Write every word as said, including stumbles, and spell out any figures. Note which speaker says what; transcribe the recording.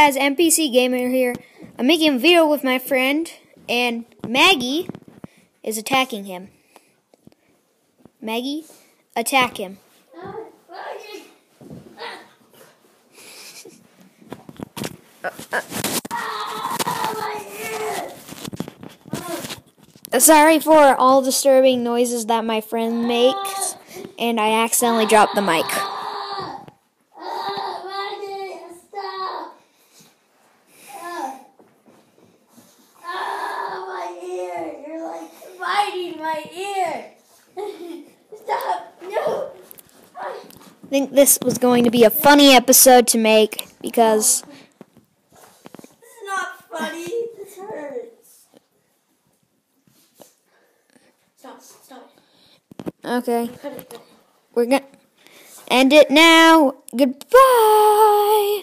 Speaker 1: guys, N P C Gamer here. I'm making a video with my friend, and Maggie is attacking him. Maggie, attack him. Sorry for all disturbing noises that my friend makes, and I accidentally dropped the mic.
Speaker 2: Biting my ear. Stop. No.
Speaker 1: I think this was going to be a funny episode to make because
Speaker 2: This is not funny. This hurts. Stop. Stop.
Speaker 1: okay,
Speaker 2: Cut it.
Speaker 1: we're gonna end it now. Goodbye.